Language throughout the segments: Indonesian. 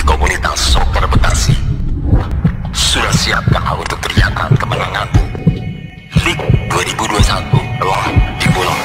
komunitas soccer Bekasi. Sudah siapkah untuk teriakan kemenanganmu? League 2021 telah dimulai.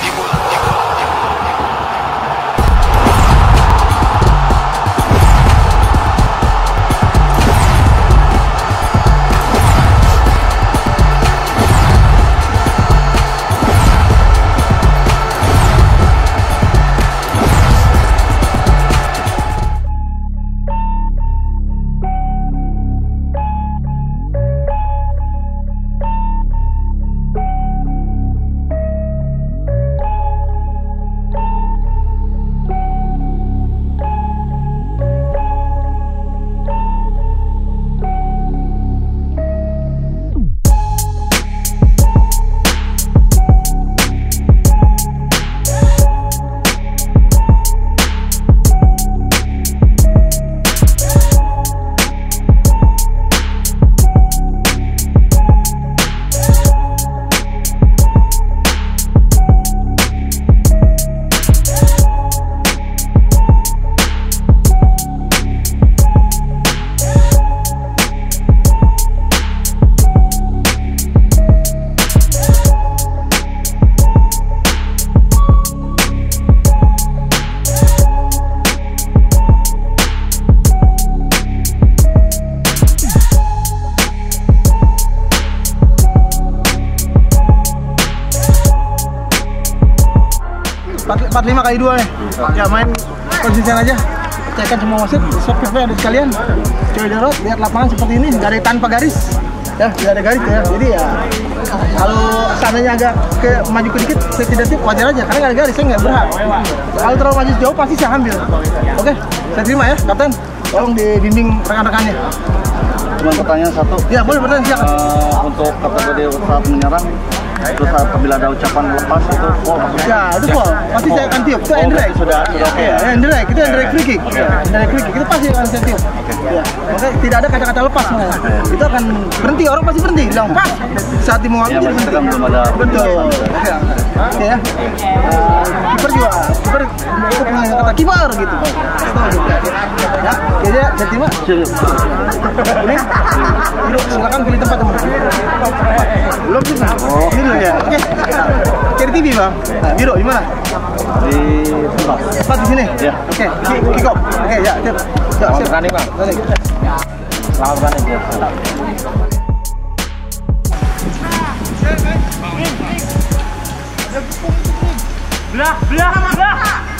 Empat 5x2 nih. Ya main konsisten aja. Cekkan semua wasit, shot ada sekalian. Coba dorot, lihat lapangan seperti ini, nggak ada tanpa garis. Ya, nggak ada garis ya. Jadi ya kalau seandainya agak maju sedikit, saya tidak tip wajar aja karena nggak ada garis, saya nggak berhak. Kalau terlalu maju jauh pasti saya ambil. Oke, saya terima ya, Kapten. Tolong dibimbing rekan-rekannya. Cuma pertanyaan satu. Ya, boleh bertanya silakan. Untuk kategori saat menyerang, itu saat apabila ada ucapan lepas itu foul maksudnya? Ya, itu foul. Pasti saya akan tiup. Itu indirect. Sudah oke ya? Indirect. Itu indirect free kick. Indirect free kick. Itu pasti akan saya tiup. Ya. Makanya tidak ada kata-kata lepas sebenarnya. Itu akan berhenti. Orang pasti berhenti. Bilang pas. Saat dia mau ambil Ya, berhenti. kan belum ada. Betul. Oke ya. Kiper juga. Kiper itu punya kata kiper gitu. Ya, jadi saya terima. Ini. Silakan pilih tempat teman. Belum sih. Oh, biru ya. Oke. Cari TV bang. Nah, biru di mana? Di tempat. Tempat di sini. Ya. Oke. Kick off. Oke ya. Siap. Selamat bertanding bang. Selamat bertanding. Belah.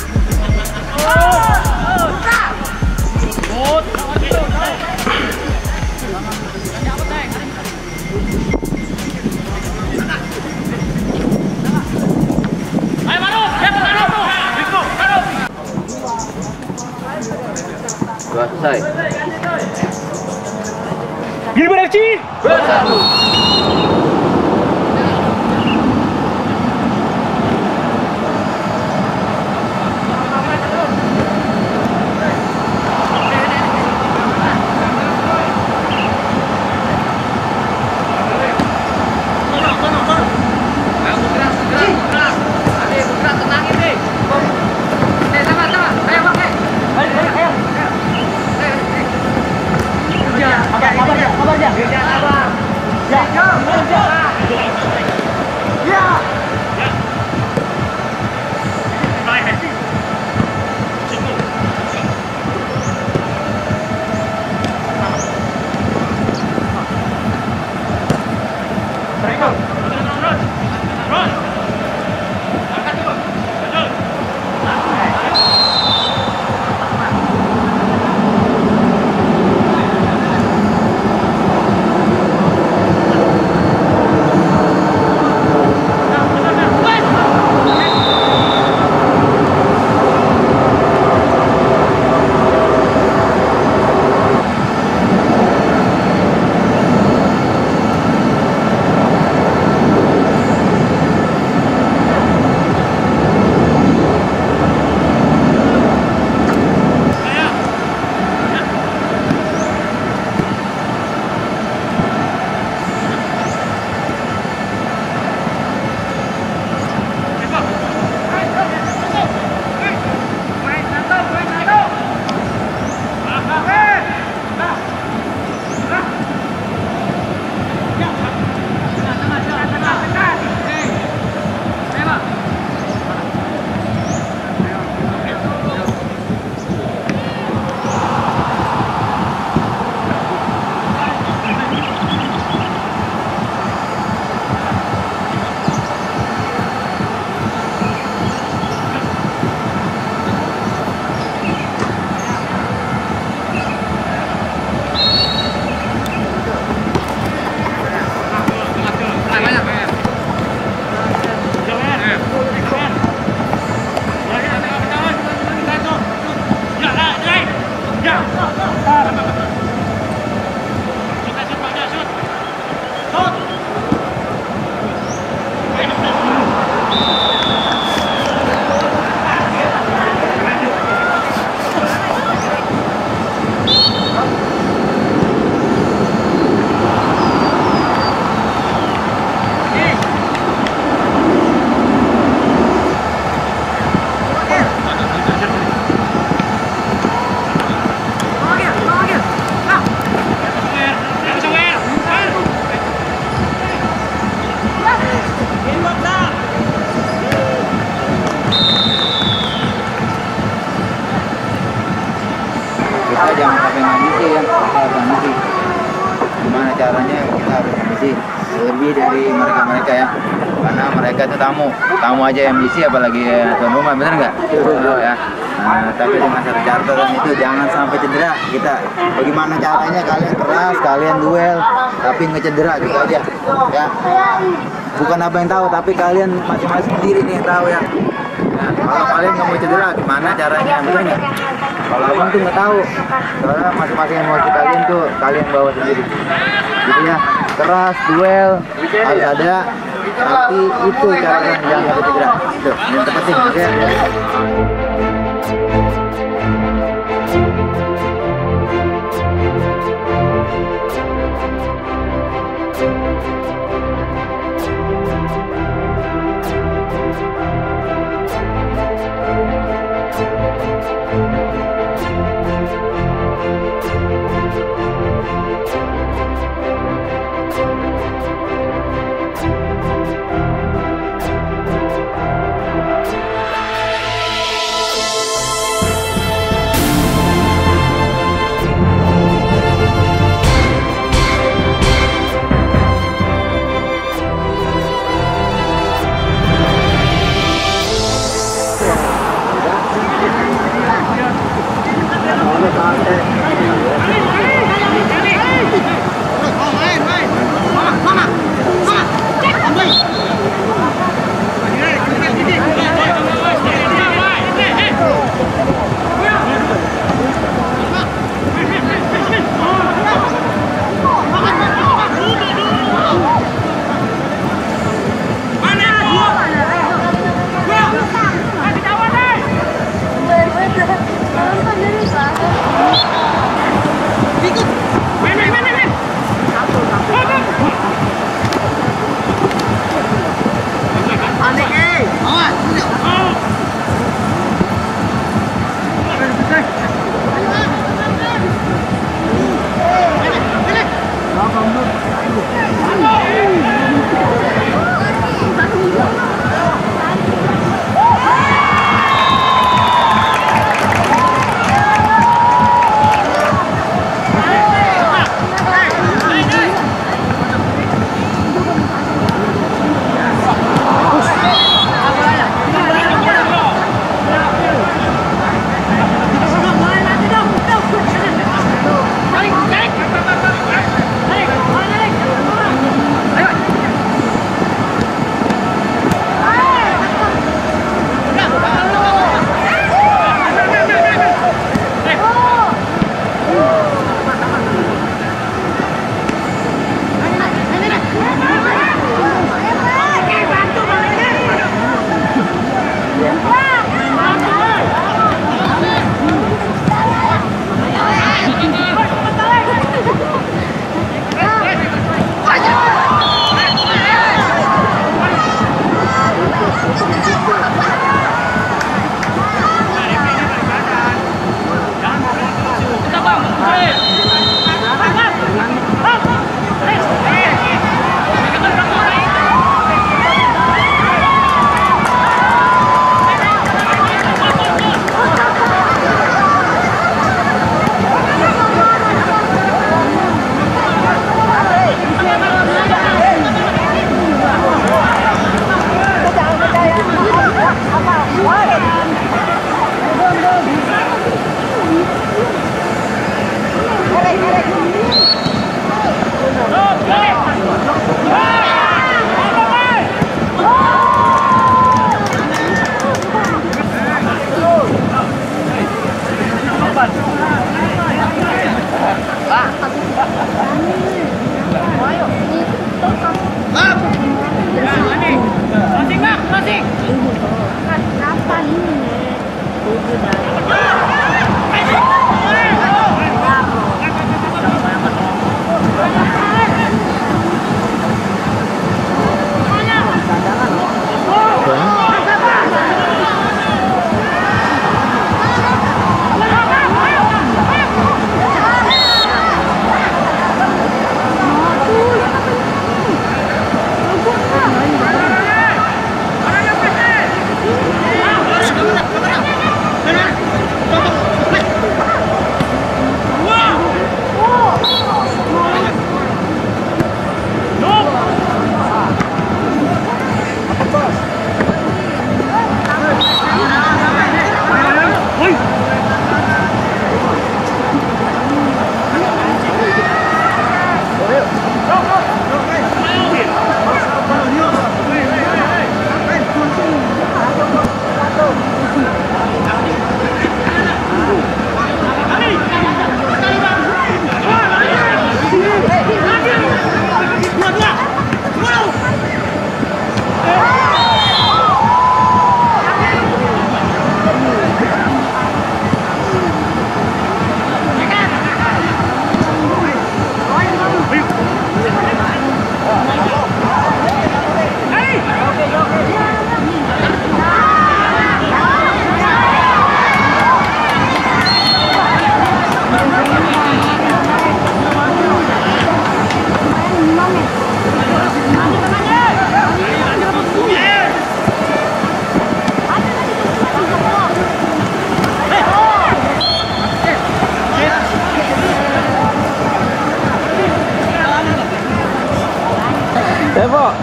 Selesai. Gilbert FC Bersatu. Kabar ya. kita jangan sampai ngambisi ya, harus ngambisi. Gimana caranya kita harus ngambisi lebih dari mereka ya, karena mereka itu tamu aja yang ambisi, apalagi tuan rumah, bener nggak? Ya. Nah, tapi dengan satu catatan itu jangan sampai cedera. Kita bagaimana caranya kalian keras, kalian duel, tapi ngecedera gitu aja ya. Bukan apa yang tahu, tapi kalian masing-masing sendiri nih yang tahu ya. Nah, kalau kalian nggak mau cedera, gimana caranya? Bener nggak? Kalau abang tuh nggak tahu, soalnya masing-masing emosi kalian tuh kalian bawa sendiri. Gitu ya, keras, duel harus ada, tapi itu caranya jangan sampai cedera. Itu yang terpenting, oke?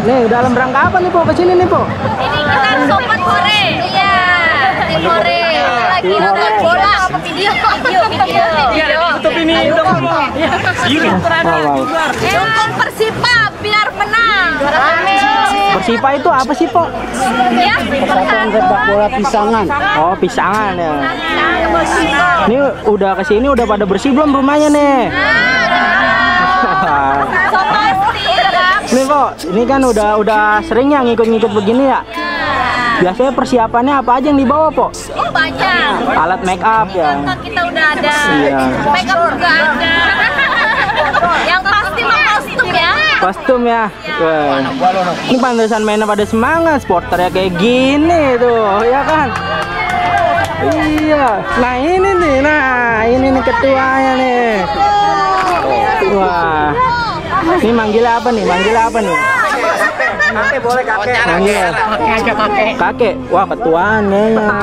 Nih, dalam rangka apa nih, Po? Kesini nih, Po? Ini kita sobat hore. Iya, tim hore. Lagi nonton bola. Video. Tutup ini dong. Dukung Persipa biar menang. Persipa itu apa sih, Po? Ya, Persatuan Sepak Bola Pisangan. Oh, Pisangan ya. Ini udah kesini udah pada bersih belum rumahnya nih? so pasti. Nih, Po, ini kan udah sering ya ngikut-ngikut begini ya? Biasanya persiapannya apa aja yang dibawa, Po? Oh, banyak. Alat make up ya. Contoh kita udah ada. Iya. Make up juga ada. Yang pasti mah kostum ya. Kostum ya. Wah. Ini pantesan mainnya pada semangat, sporternya kayak gini tuh, ya kan? Iya. Nah ini nih ketuanya nih. Wah. Ini manggilnya apa nih? Kakek boleh kakek. Manggil. Kakek aja kakek. Kakek. Wah, ketuanya.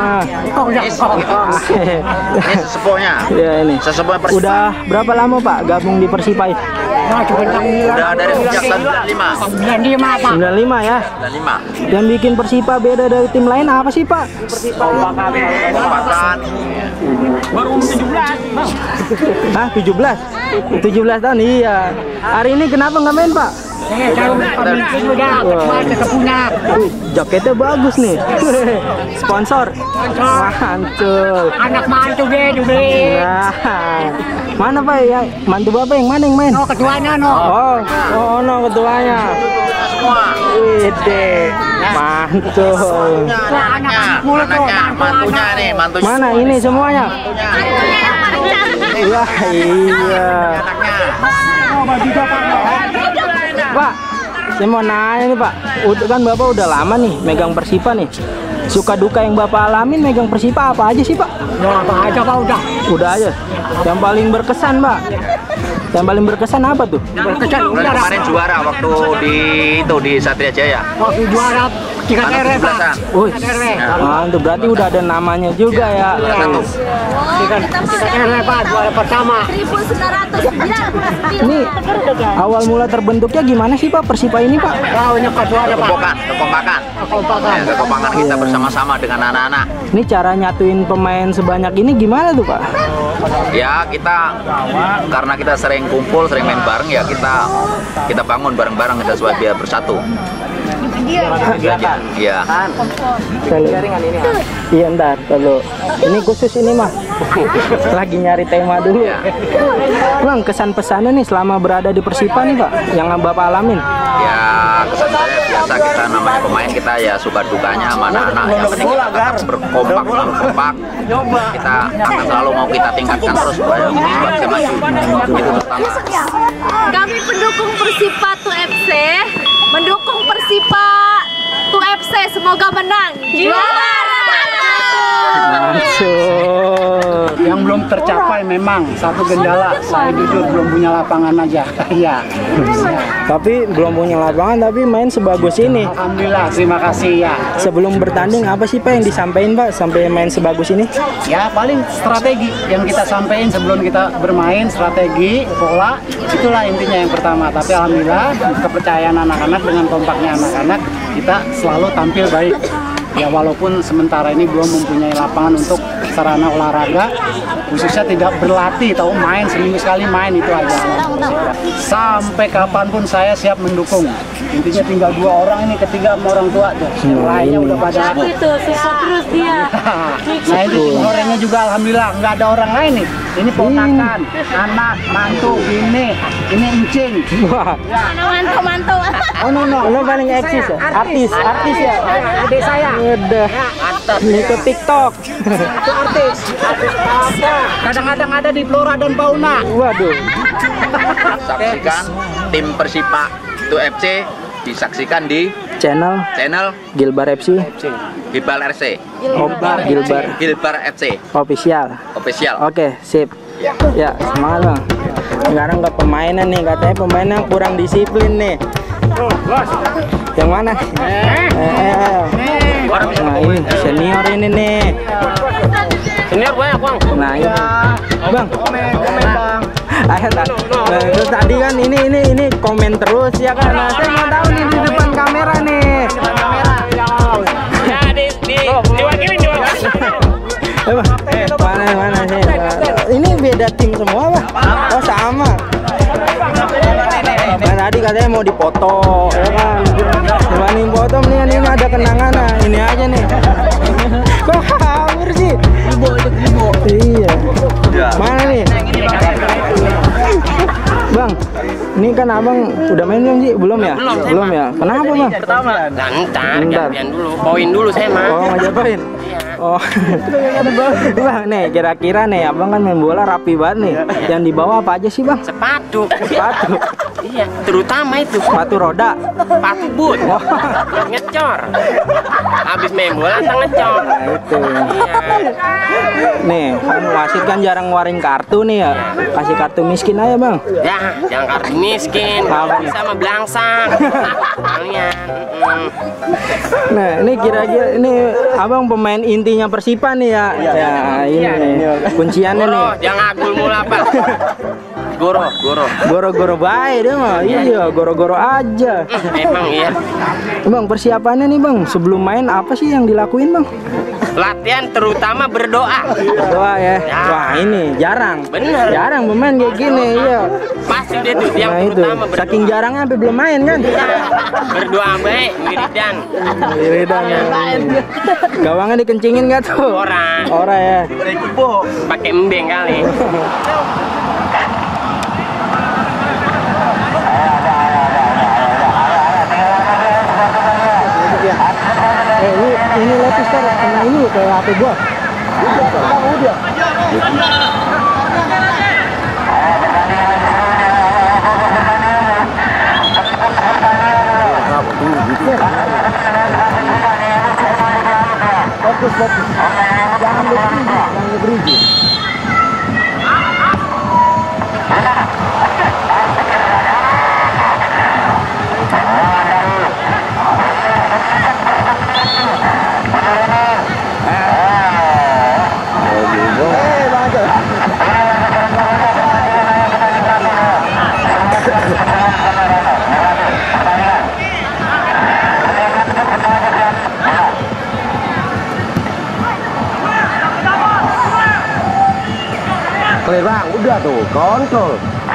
Ini sesepuhnya. Ya ini. Sesepuhnya Persipa. Udah berapa lama, Pak, gabung di Persipa? Udah dari sejak tahun 95. 95 ya. 95. Yang bikin Persipa beda dari tim lain apa sih, Pak? Kompakan. Baru 17. Hah, 17? 17 tahun, iya. Hari ini kenapa nggak main, Pak? Jaketnya bagus nih. Sponsor. Mantul. Anak mantu deh, Nah, mana, Pak ya? Mantu Bapak yang mana yang main? Oh, ketuanya no. Oh, no ketuanya. Ide, mantul. Anaknya, mantunya nih, mantunya. Mana ini semuanya? Iya, iya. Pak, saya mau nanya nih, Pak. Kan Bapak udah lama nih megang Persipa nih. Suka duka yang Bapak alamin megang Persipa apa aja sih, Pak? Ya apa aja, Pak, udah. Udah aja. Yang paling berkesan, Pak. Yang paling berkesan apa tuh? Berkesan Bulan kemarin juara waktu di Satria Jaya. waktu juara 3 TR, Pak. Wih, mantap, berarti udah ada namanya juga ya. Tiga TR, Pak, juara pertama. 1999. Ini awal mula terbentuknya gimana sih, Pak, Persipa ini, Pak? Tahunnya kejuara, Pak. Kekompakan. Kompakan. Kekompakan kita bersama-sama dengan anak-anak. Ini cara nyatuin pemain sebanyak ini gimana tuh, Pak? Ya kita karena kita sering kumpul, sering main bareng ya kita bangun bareng-bareng kita supaya biar bersatu. Iya. Iya, ntar kalau ini khusus ini mah lagi nyari tema dulu. Bang, kesan pesannya nih selama berada di Persipa nih, Pak, yang Bapak alamin? Ya kesan saya biasa kita namanya pemain kita ya suka dukanya sama anak-anak yang penting kita tetap berkompak. Kita akan selalu mau kita tingkatkan terus supaya bisa maju. Itu pertama. Kami pendukung Persipa FC, mendukung Persipa FC, semoga menang. Juara! Masuk. Yang belum tercapai memang satu kendala, saya jujur belum punya lapangan aja. Iya. Tapi belum punya lapangan tapi main sebagus ini. Alhamdulillah, terima kasih ya. Sebelum bertanding apa sih, Pak, yang disampaikan, Pak, sampai main sebagus ini? Ya paling strategi yang kita sampaikan sebelum kita bermain, strategi, pola, itulah intinya yang pertama. Tapi alhamdulillah kepercayaan anak-anak dengan kompaknya anak-anak, kita selalu tampil baik. Ya walaupun sementara ini belum mempunyai lapangan untuk sarana olahraga, khususnya tidak berlatih, tahu main seminggu sekali main itu aja. Sampai kapanpun saya siap mendukung. Intinya tinggal 2 orang ini, ketiga sama orang tua tuh. Yang lainnya udah pada. Terus dia. Nah itu tim horenya juga alhamdulillah nggak ada orang lain nih. Ini ponakan, anak, mantu, bini, ini encing. Wah, Mantu. Oh no. lo paling eksis ya? Artis ya? Adik saya. Udah, ikut TikTok. Itu artis apa? Kadang-kadang ada di Flora dan Fauna. Waduh. Saksikan tim Persipa itu FC disaksikan di Channel Gilbar FC. Gilbar RC. Gilbar FC Official. Oke, sip. Ya, semangat, Bang. Sekarang ke pemainan nih, katanya pemainnya kurang disiplin nih. Yang mana? Nah, ini senior ini nih. Senior banyak, Bang. Nah, ini. Bang. Ayo, terus tadi kan ini komen terus ya kan. Nah, saya mau tahu nih di depan kamera nih. Ya diwakilin. Mana sih? Ini beda tim semua, Pak? Oh, sama. Nah, tadi katanya mau dipoto, ya kan? Dibanding foto ini ada kenangan, nah ini aja nih. Kok kabur sih? Ibu. Iya. Mana nih? Bang, ini kan abang udah main belum sih? Belum ya? Belum ya? Kenapa bang? Pertama. Ntar gantian dulu, poin dulu saya mah. Oh, ngajak poin? Oh, bang, nih kira-kira nih abang kan main bola rapi banget nih. Yang dibawa apa aja sih bang? Sepatu. Iya, terutama itu. Sepatu roda. Sepatu boot. Ngecor. Habis main bola langsung ngecor. Nah, itu. Iya. Nih, kan wasit kan jarang ngeluarin kartu nih ya. Kasih kartu miskin aja bang. Ya, jangan kartu miskin. Kalau bisa mah belangsang. Kalian. Nah, ini kira-kira ini abang pemain intinya Persipa nih ya. Ya, ini nih. Kunciannya nih. Jangan agul mula Pak. Goro baik deh mah. Iya, goro aja. Emang iya. Bang, persiapannya nih bang, sebelum main apa sih yang dilakuin bang? Latihan terutama berdoa. Berdoa ya. Wah ini jarang. Bener. Jarang pemain kayak gini, iya. Pasti dia tuh yang Nah, itu. terutama berdoa. Saking jarangnya sampai belum main kan? Berdoa baik, wiridan. Wiridan. Gawangnya dikencingin gak tuh? Ora ya. Pakai embeng kali. Ini lepis tar kena ini kayak HP gua. Udah. Fokus. Jangan berhenti. Clear bang, udah tuh, kontrol.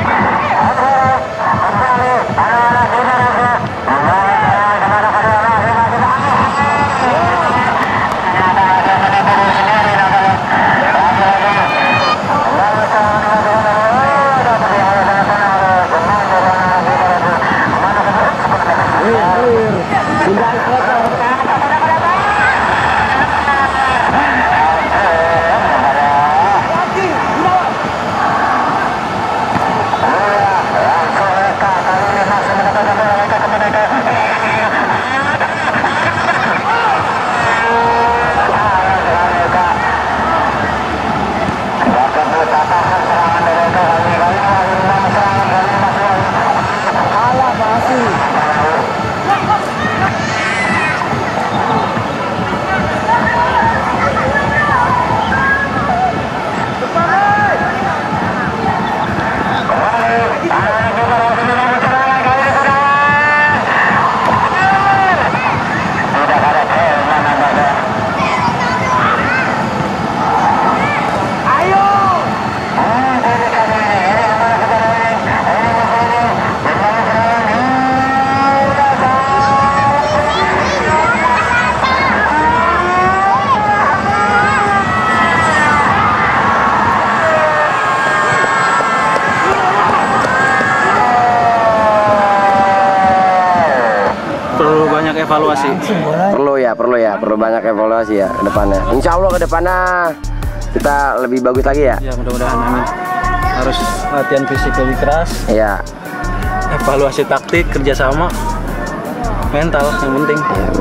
Evaluasi. Perlu banyak evaluasi ya ke depannya. Insya Allah ke depannya kita lebih bagus lagi ya. Ya mudah-mudahan, amin. Harus latihan fisik lebih keras. Iya. Evaluasi taktik, kerjasama, mental yang penting.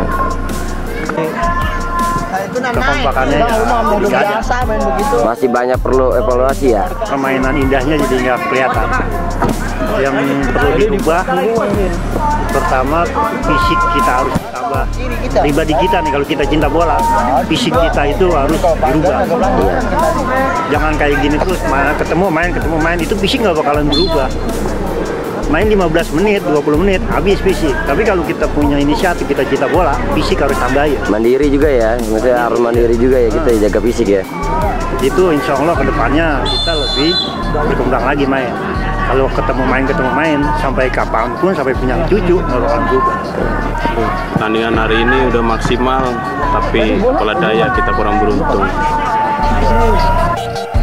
Kekompakannya biasa main begitu. Masih banyak perlu evaluasi ya. Permainan indahnya jadi nggak kelihatan. yang perlu dirubah, pertama fisik kita harus tambah. Pribadi kita nih, kalau kita cinta bola, fisik kita itu harus dirubah. Jangan kayak gini terus, ketemu main, itu fisik nggak bakalan berubah. Main 15 menit, 20 menit, habis fisik. Tapi kalau kita punya inisiatif, kita cinta bola, fisik harus tambah ya. Mandiri juga ya, maksudnya harus mandiri juga ya, kita jaga fisik ya. Itu insya Allah kedepannya kita lebih berkembang lagi main. Kalau ketemu main, sampai kapanpun, sampai punya cucu, nggak bakalan berubah. Pertandingan hari ini udah maksimal, tapi pola daya kita kurang beruntung.